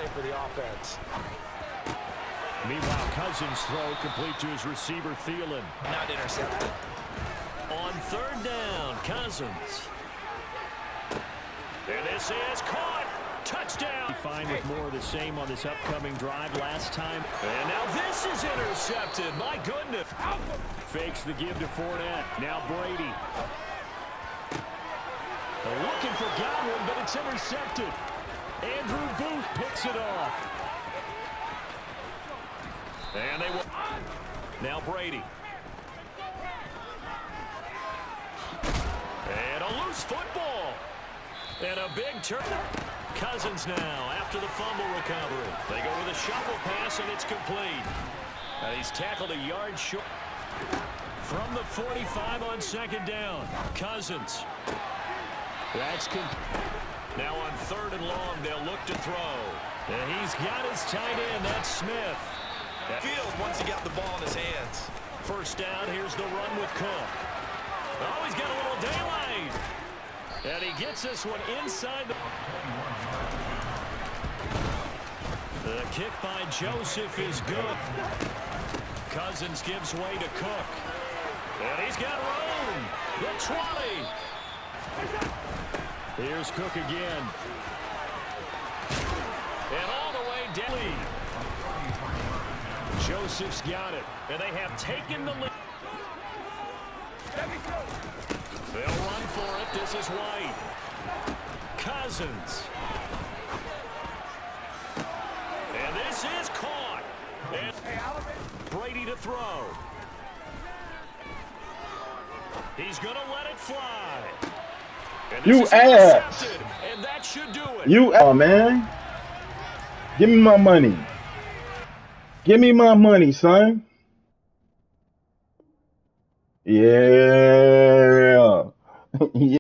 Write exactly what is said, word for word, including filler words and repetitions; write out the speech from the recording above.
play for the offense. Meanwhile, Cousins' throw complete to his receiver, Thielen. Not intercepted. On third down, Cousins. And this is caught. Touchdown. Fine with more of the same on this upcoming drive last time. And now this is intercepted. My goodness. Fakes the give to Fournette. Now Brady. They're looking for Godwin, but it's intercepted. Andrew Booth picks it off. And they will. Now Brady. And a loose football. And a big turn. Cousins now after the fumble recovery. They go with a shuffle pass, and it's complete. And he's tackled a yard short. From the forty-five on second down. Cousins. That's complete. Now on third and long, they'll look to throw. And he's got his tight end. That's Smith. Field once he got the ball in his hands. First down, here's the run with Cook. Oh, he's got a little daylight. And he gets this one inside the... The kick by Joseph is good. Cousins gives way to Cook. And he's got room. The twenty. Here's Cook again. And all the way down. Joseph's got it. And they have taken the lead. They'll run for it. This is White. Cousins. And this is caught. And Brady to throw. He's going to let it fly. And you ass. And that should do it. You ass, man. Give me my money. Give me my money, son. Yeah. Yeah.